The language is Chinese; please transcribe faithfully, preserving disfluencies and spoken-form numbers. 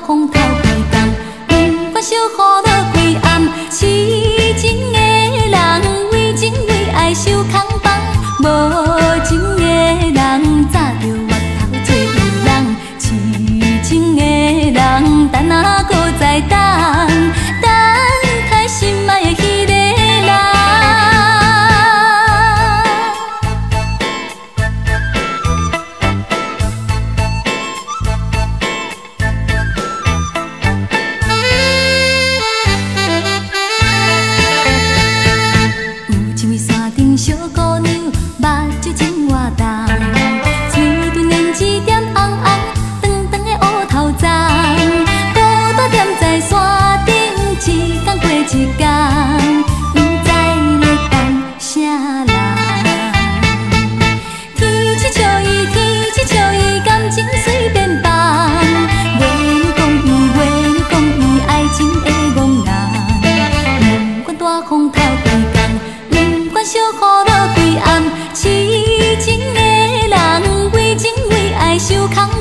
风头开工，不管小雨落几暗，痴情的人为情为爱受空房，无情的人早就越头做伊人，痴情的人等啊搁再等，等待心爱的彼个人。小姑娘，目睭真活动，嘴唇胭脂点红红，长长的乌头鬃，孤单踮在山顶，一天过一天，不知咧等啥人。天气笑伊，天气笑伊，感情随便放，话你讲伊，话你讲伊，爱情的憨人，不管大风头开工。小雨落几暗，痴情的人为情为爱受空。